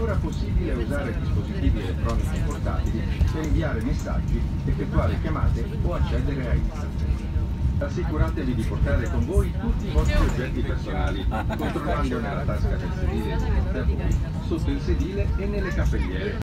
ora possibile usare dispositivi elettronici portatili per inviare messaggi, effettuare chiamate o accedere a internet. Assicuratevi di portare con voi tutti i vostri oggetti personali, controllando nella tasca del sedile di fronte a voi, sotto il sedile e nelle cappelliere.